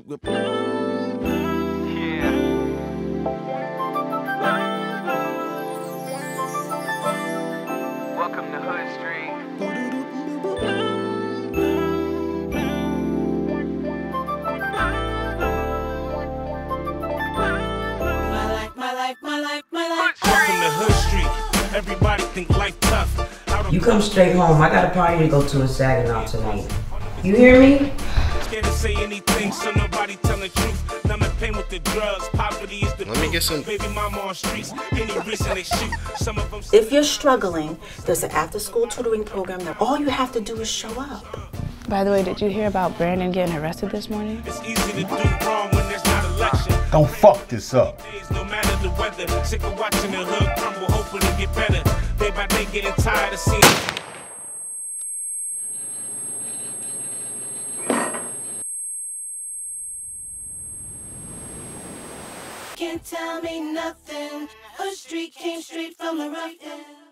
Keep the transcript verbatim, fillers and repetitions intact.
Yeah. Welcome to Hood Street. My life, my life, my life, my life. Welcome to Hood Street. Everybody think life tough. You come straight home. I got a party to go to in Saginaw tonight. You hear me? Scared to say anything, so nobody tell the truth. Numb in pain with the drugs. Poverty is the Let me get some. Baby mama on streets. Any reason they shoot. Some of them. If you're struggling, there's an after-school tutoring program that all you have to do is show up. By the way, did you hear about Brandon getting arrested this morning? It's easy to do wrong when there's not election. Don't fuck this up. No matter the weather, sick of watching the hood crumble, hoping to get better. Day by day, getting tired of seeing. Can't tell me nothing. Hood Street came straight from the rough.